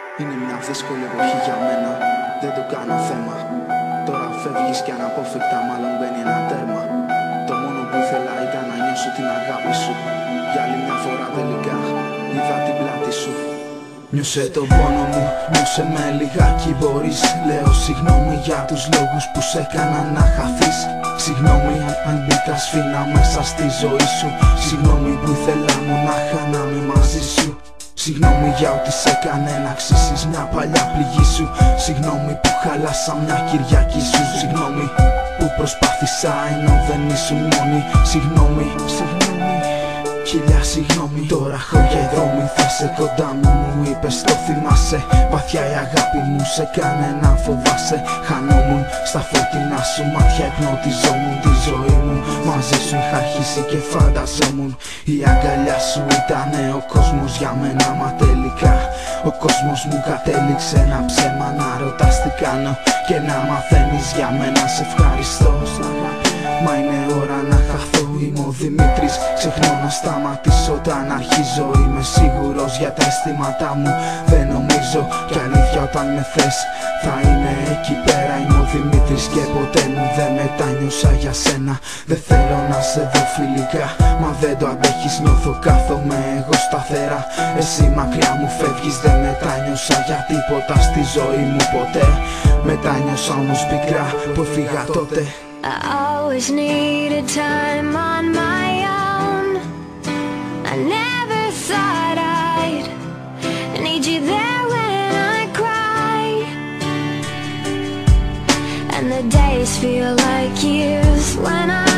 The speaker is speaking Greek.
Είναι μια δύσκολη εποχή για μένα, δεν το κάνω θέμα. Τώρα φεύγεις κι αναπόφευκτα μάλλον μπαίνει ένα τέρμα. Το μόνο που ήθελα ήταν να νιώσω την αγάπη σου. Για άλλη μια φορά τελικά είδα την πλάτη σου. Νιώσε τον πόνο μου, νιώσε με λιγάκι μπορείς. Λέω συγγνώμη για τους λόγους που σε έκανα να χαθείς. Συγγνώμη αν μπήκα σφίνα μέσα στη ζωή σου. Συγγνώμη που ήθελα μονάχα να είμαι μαζί σου. Συγγνώμη για ό,τι σε έκανε να ξύσεις μια παλιά πληγή σου. Συγγνώμη που χάλασα μια Κυριακή σου. Συγγνώμη που προσπάθησα ενώ δεν ήσουν μόνη. Συγγνώμη, χίλια συγγνώμη. Τώρα χώρια οι δρόμοι, θα σε κοντά μου. Μου είπες το θυμάσαι. Βαθιά η αγάπη μου σε κάνε να φοβάσαι. Χανόμουν στα φωτεινά σου μάτια, υπνοτιζόμουν τη ζωή μου. Μαζί σου είχα αρχίσει και φανταζόμουν. Η αγκαλιά σου ήτανε ο κόσμος για μένα. Μα τελικά ο κόσμος μου κατέληξε ένα ψέμα. Να ρωτάς τι κάνω και να μαθαίνεις για μένα. Σε ευχαριστώ, μα είναι ώρα να χαθώ. Είμαι ο Δημήτρης, ξεχνώ να σταματήσω όταν αρχίζω. Είμαι σίγουρος για τα αισθήματά μου, δεν νομίζω. Κι αλήθεια όταν με θες θα είμαι εκεί πέρα. Είμαι ο Δημήτρης και ποτέ μου δεν μετάνιωσα για σένα. Δεν θέλω να σε δω φιλικά, μα δεν το αντέχεις. Νιώθω κάθομαι εγώ σταθερά. Εσύ μακριά μου φεύγεις, δεν μετάνιωσα για τίποτα στη ζωή μου ποτέ. Μετάνιωσα όμως πικρά που έφυγα τότε. I always needed time on my own. I never thought I'd need you there when I cry. And the days feel like years when I